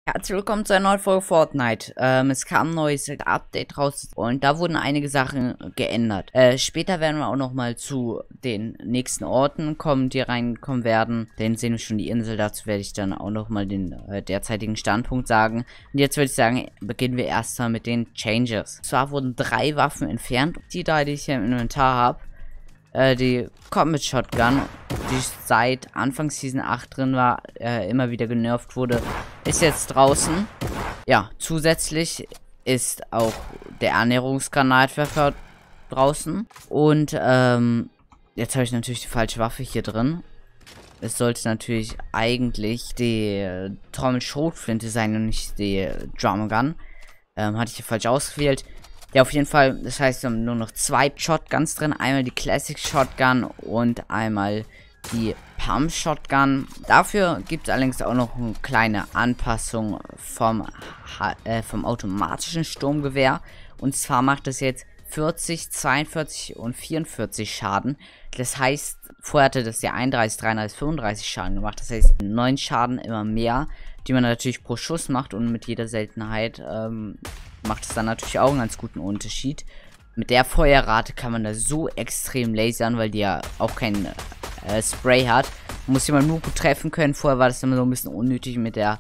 Herzlich willkommen zu einer neuen Folge Fortnite. Es kam ein neues Update raus und da wurden einige Sachen geändert. Später werden wir auch nochmal zu den nächsten Orten kommen, die reinkommen werden. Den sehen wir schon die Insel, dazu werde ich dann auch nochmal den derzeitigen Standpunkt sagen. Und jetzt würde ich sagen, beginnen wir erstmal mit den Changes. Und zwar wurden 3 Waffen entfernt. Die 3, die ich hier im Inventar habe. Die Combat Shotgun, die seit Anfang Season 8 drin war, immer wieder genervt wurde, ist jetzt draußen. Ja, zusätzlich ist auch der Ernährungsgranatwerfer draußen. Und jetzt habe ich natürlich die falsche Waffe hier drin. Es sollte natürlich eigentlich die Trommelschrotflinte sein und nicht die Drum Gun. Hatte ich hier falsch ausgewählt. Ja, auf jeden Fall, das heißt, wir haben nur noch 2 Shotguns drin. Einmal die Classic Shotgun und einmal die Pump Shotgun. Dafür gibt es allerdings auch noch eine kleine Anpassung vom automatischen Sturmgewehr. Und zwar macht es jetzt 40, 42 und 44 Schaden. Das heißt, vorher hatte das ja 31, 33, 35 Schaden gemacht. Das heißt, 9 Schaden immer mehr, die man natürlich pro Schuss macht und mit jeder Seltenheit macht es dann natürlich auch einen ganz guten Unterschied. Mit der Feuerrate kann man da so extrem lasern, weil die ja auch kein Spray hat. Man muss jemanden nur gut treffen können. Vorher war das immer so ein bisschen unnötig mit der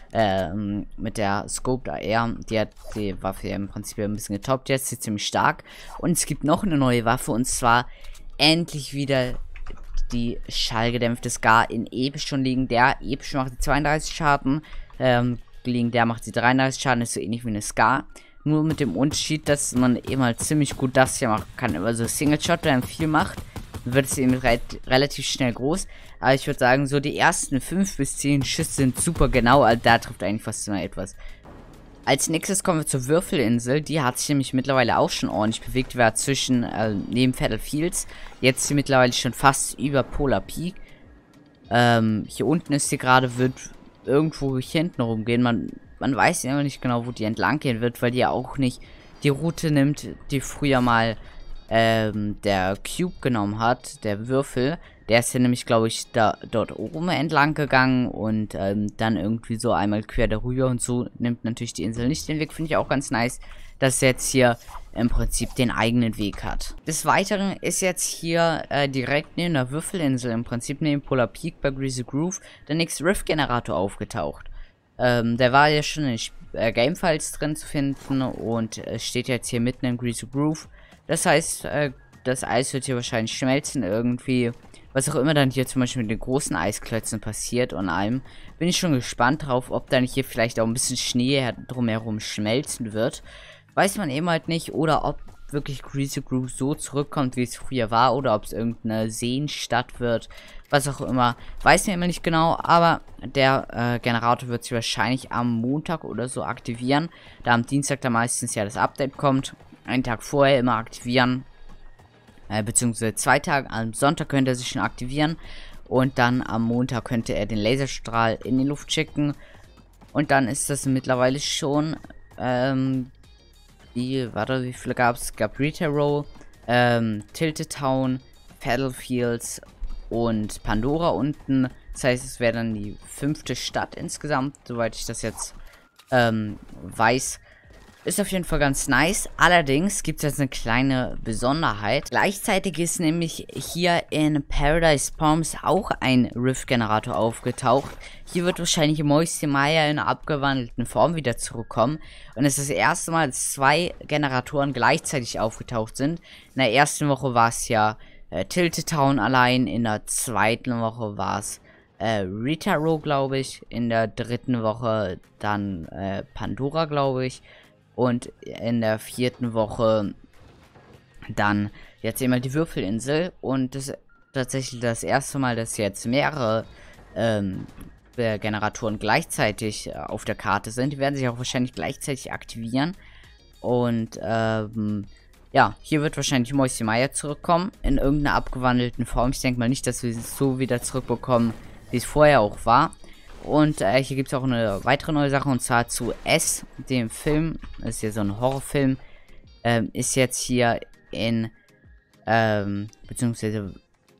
Scoped AR. Die hat die Waffe ja im Prinzip ein bisschen getoppt. Jetzt ist sie ziemlich stark. Und es gibt noch eine neue Waffe, und zwar endlich wieder die schallgedämpfte Scar in episch schon liegen. Der episch macht die 32 Schaden. Der macht sie 33 Schaden, ist so ähnlich wie eine Scar. Nur mit dem Unterschied, dass man eben halt ziemlich gut das hier machen kann. Also Single Shot, wenn man viel macht, wird es eben relativ schnell groß. Aber ich würde sagen, so die ersten 5 bis 10 Schüsse sind super genau. Also da trifft eigentlich fast immer etwas. Als nächstes kommen wir zur Würfelinsel. Die hat sich nämlich mittlerweile auch schon ordentlich bewegt. War zwischen neben Fatal Fields. Jetzt ist sie mittlerweile schon fast über Polar Peak. Hier unten ist sie gerade, wird irgendwo hier hinten rumgehen. Man weiß ja immer nicht genau, wo die entlang gehen wird, weil die ja auch nicht die Route nimmt, die früher mal der Cube genommen hat, der Würfel. Der ist ja nämlich, glaube ich, dort oben entlang gegangen und dann irgendwie so einmal quer darüber, und so nimmt natürlich die Insel nicht den Weg. Finde ich auch ganz nice, dass er jetzt hier im Prinzip den eigenen Weg hat. Des Weiteren ist jetzt hier direkt neben der Würfelinsel, im Prinzip neben Polar Peak bei Greasy Groove, der nächste Rift-Generator aufgetaucht. Der war ja schon in Gamefiles drin zu finden und steht jetzt hier mitten in Greasy Groove. Das heißt, das Eis wird hier wahrscheinlich schmelzen irgendwie. Was auch immer dann hier zum Beispiel mit den großen Eisklötzen passiert und allem. Bin ich schon gespannt drauf, ob dann hier vielleicht auch ein bisschen Schnee drumherum schmelzen wird. Weiß man eben halt nicht. Oder ob wirklich Greasy Groove so zurückkommt, wie es früher war. Oder ob es irgendeine Seenstadt wird. Was auch immer. Weiß man immer nicht genau. Aber der Generator wird sich wahrscheinlich am Montag oder so aktivieren. Da am Dienstag dann meistens ja das Update kommt. Einen Tag vorher immer aktivieren. Beziehungsweise 2 Tage. Am Sonntag könnte er sich schon aktivieren. Und dann am Montag könnte er den Laserstrahl in die Luft schicken. Und dann ist das mittlerweile schon. Wie viele gab es? Es gab Retail Row, Tilted Town, Fatal Fields und Pandora unten. Das heißt, es wäre dann die 5. Stadt insgesamt, soweit ich das jetzt weiß. Ist auf jeden Fall ganz nice. Allerdings gibt es jetzt eine kleine Besonderheit. Gleichzeitig ist nämlich hier in Paradise Palms auch ein Rift-Generator aufgetaucht. Hier wird wahrscheinlich Moisty Maya in einer abgewandelten Form wieder zurückkommen. Und es ist das erste Mal, dass 2 Generatoren gleichzeitig aufgetaucht sind. In der ersten Woche war es ja Tilted Town allein. In der zweiten Woche war es Retail Row, glaube ich. In der 3. Woche dann Pandora, glaube ich. Und in der 4. Woche dann jetzt immer die Würfelinsel. Und das ist tatsächlich das erste Mal, dass jetzt mehrere Generatoren gleichzeitig auf der Karte sind. Die werden sich auch wahrscheinlich gleichzeitig aktivieren. Und ja, hier wird wahrscheinlich Moisty Maya zurückkommen. In irgendeiner abgewandelten Form. Ich denke mal nicht, dass wir es so wieder zurückbekommen, wie es vorher auch war. Und hier gibt es auch eine weitere neue Sache, und zwar zu S, dem Film. Das ist ja so ein Horrorfilm. Ist jetzt hier in, beziehungsweise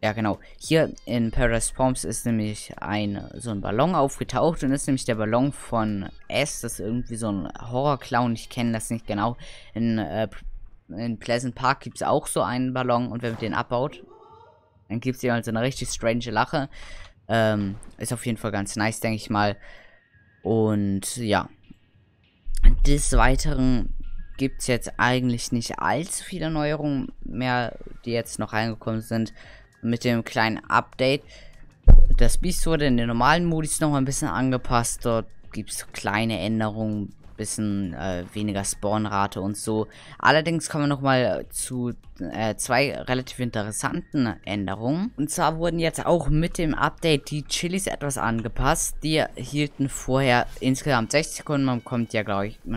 Ja, genau. Hier in Paradise Palms ist nämlich so ein Ballon aufgetaucht und ist nämlich der Ballon von S. Das ist irgendwie so ein Horrorclown. Ich kenne das nicht genau. In Pleasant Park gibt es auch so einen Ballon und wenn man den abbaut, dann gibt es hier halt so eine richtig strange Lache. Ist auf jeden Fall ganz nice, denke ich mal. Und ja. Des Weiteren gibt es jetzt eigentlich nicht allzu viele Neuerungen mehr, die jetzt noch reingekommen sind. Mit dem kleinen Update. Das Biest wurde in den normalen Modis noch mal ein bisschen angepasst. Dort gibt es kleine Änderungen, bisschen weniger Spawnrate und so. Allerdings kommen wir noch mal zu zwei relativ interessanten Änderungen. Und zwar wurden jetzt auch mit dem Update die Chilis etwas angepasst. Die hielten vorher insgesamt 60 Sekunden. Man bekommt ja, glaube ich,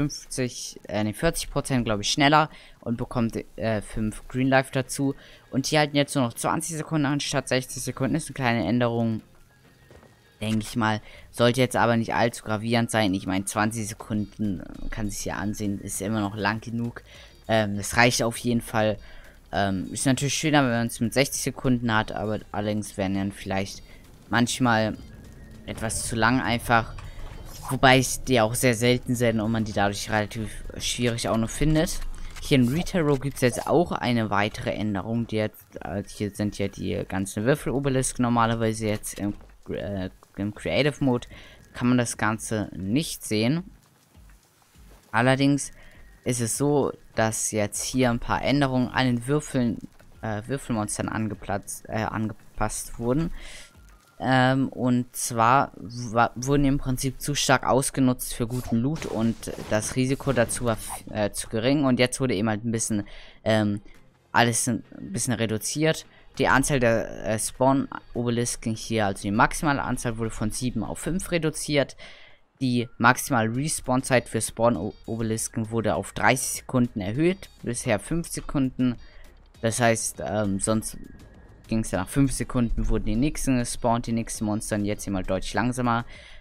40% glaube ich schneller und bekommt 5 Green Life dazu. Und die halten jetzt nur noch 20 Sekunden anstatt 60 Sekunden. Ist eine kleine Änderung. Denke ich mal, sollte jetzt aber nicht allzu gravierend sein. Ich meine, 20 Sekunden kann sich ja ansehen, ist immer noch lang genug. Das reicht auf jeden Fall. Ist natürlich schöner, wenn man es mit 60 Sekunden hat, aber allerdings werden dann vielleicht manchmal etwas zu lang einfach. Wobei die auch sehr selten sind und man die dadurch relativ schwierig auch noch findet. Hier in Retaro gibt es jetzt auch eine weitere Änderung. Die jetzt, hier sind ja die ganzen Würfelobelisken normalerweise jetzt im Creative Mode kann man das Ganze nicht sehen. Allerdings ist es so, dass jetzt hier ein paar Änderungen an den Würfelmonstern angepasst wurden. Und zwar wurden im Prinzip zu stark ausgenutzt für guten Loot und das Risiko dazu war zu gering. Und jetzt wurde eben halt ein bisschen alles ein bisschen reduziert. Die Anzahl der Spawn-Obelisken hier, also die maximale Anzahl, wurde von 7 auf 5 reduziert. Die maximale Respawn-Zeit für Spawn-Obelisken wurde auf 30 Sekunden erhöht, bisher 5 Sekunden. Das heißt, sonst ging es ja nach 5 Sekunden, wurden die nächsten gespawnt, die nächsten Monster, jetzt hier mal deutlich langsamer.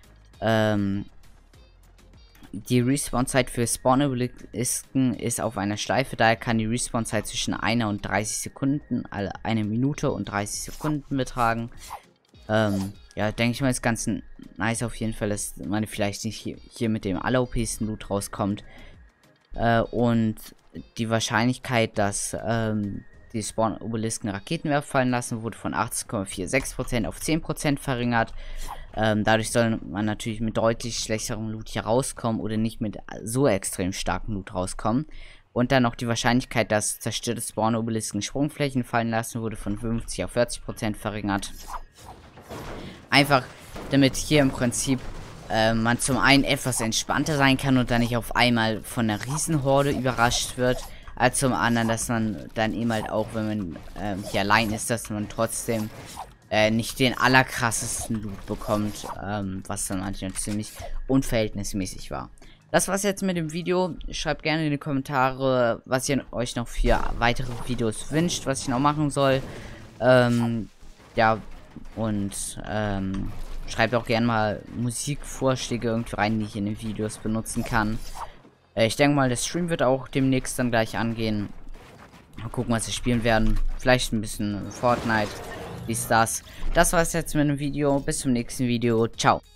Die Respawn-Zeit für Spawn-Obelisken ist auf einer Schleife, daher kann die Respawn-Zeit zwischen 1 und 30 Sekunden, also 1 Minute und 30 Sekunden betragen. Ja, denke ich mal, ist ganz nice auf jeden Fall, dass man vielleicht nicht hier mit dem aller-OPsten Loot rauskommt. Und die Wahrscheinlichkeit, dass die Spawn-Obelisken Raketenwerfer fallen lassen, wurde von 80,46% auf 10% verringert. Dadurch soll man natürlich mit deutlich schlechterem Loot hier rauskommen oder nicht mit so extrem starkem Loot rauskommen. Und dann noch die Wahrscheinlichkeit, dass zerstörte Spawn-Obelisken Sprungflächen fallen lassen, wurde von 50 auf 40% verringert. Einfach, damit hier im Prinzip man zum einen etwas entspannter sein kann und dann nicht auf einmal von einer Riesenhorde überrascht wird. Als zum anderen, dass man dann eben halt auch, wenn man hier allein ist, dass man trotzdem nicht den allerkrassesten Loot bekommt, was dann manchmal ziemlich unverhältnismäßig war. Das war's jetzt mit dem Video. Schreibt gerne in die Kommentare, was ihr euch noch für weitere Videos wünscht, was ich noch machen soll. Ja, und schreibt auch gerne mal Musikvorschläge irgendwie rein, die ich in den Videos benutzen kann. Ich denke mal, der Stream wird auch demnächst dann gleich angehen. Mal gucken, was wir spielen werden. Vielleicht ein bisschen Fortnite. Dies, das. Das war's jetzt mit dem Video. Bis zum nächsten Video. Ciao.